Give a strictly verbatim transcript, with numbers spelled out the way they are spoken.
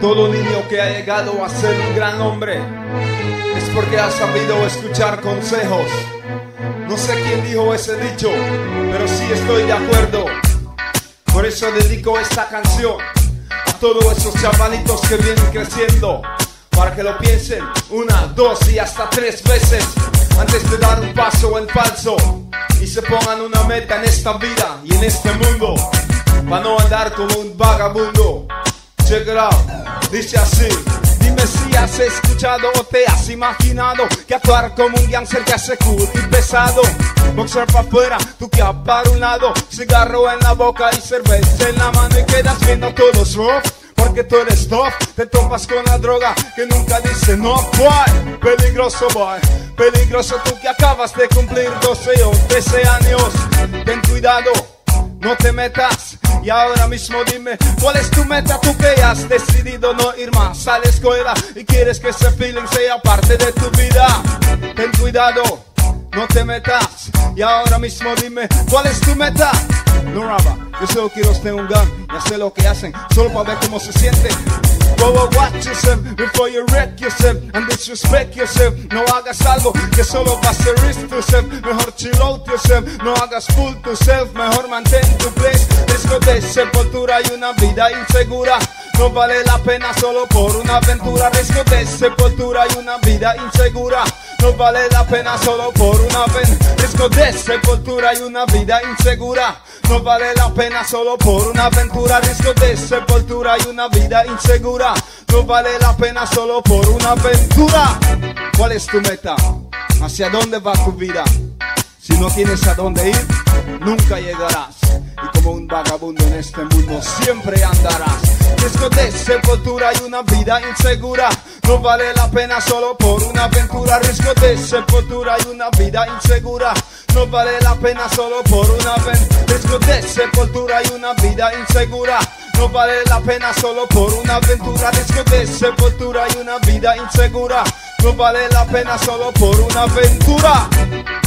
Todo niño que ha llegado a ser un gran hombre es porque ha sabido escuchar consejos. No sé quién dijo ese dicho, pero sí estoy de acuerdo. Por eso dedico esta canción a todos esos chavalitos que vienen creciendo, para que lo piensen una, dos y hasta tres veces antes de dar un paso en falso, y se pongan una meta en esta vida y en este mundo, para no andar como un vagabundo. Check it out, dice así. Dime si has escuchado o te has imaginado que actuar como un gangster te hace cool y pesado. Boxer pa' afuera, tu cap para un lado, cigarro en la boca y cerveza en la mano, y quedas viendo todos rough, porque tú eres tough. Te topas con la droga que nunca dice no, boy. Peligroso, boy, peligroso tú que acabas de cumplir doce o trece años. Ten cuidado, no te metas. Y ahora mismo dime, ¿cuál es tu meta? Tú que has decidido no ir más a la escuela y quieres que ese feeling sea parte de tu vida. Ten cuidado, no te metas. Y ahora mismo dime, ¿cuál es tu meta? No raba, yo solo quiero tener un gun y hacer lo que hacen, solo para ver cómo se siente. Go watch yourself before you wreck yourself and disrespect yourself. No hagas algo que solo va a ser risk to self. Mejor chill out yourself, no hagas fool to self. Mejor mantén tu place. Riesgo de sepultura y una vida insegura. No vale la pena solo por una aventura. Riesgo de sepultura y una vida insegura. No vale la pena solo por una aventura. Riesgo de sepultura y una vida insegura. No vale la pena solo por una aventura. Riesgo de sepultura y una vida insegura. No vale la pena solo por una aventura. ¿Cuál es tu meta? ¿Hacia dónde va tu vida? Si no tienes a dónde ir, nunca llegarás. Y como un vagabundo en este mundo siempre andarás. Riesgo de sepultura y una vida insegura. No vale la pena solo por una aventura. Riesgo de sepultura y una vida insegura. No vale la pena solo por una aventura. Riesgo de sepultura y una vida insegura. No vale la pena solo por una aventura. Riesgo de sepultura y una vida insegura. No vale la pena solo por una aventura.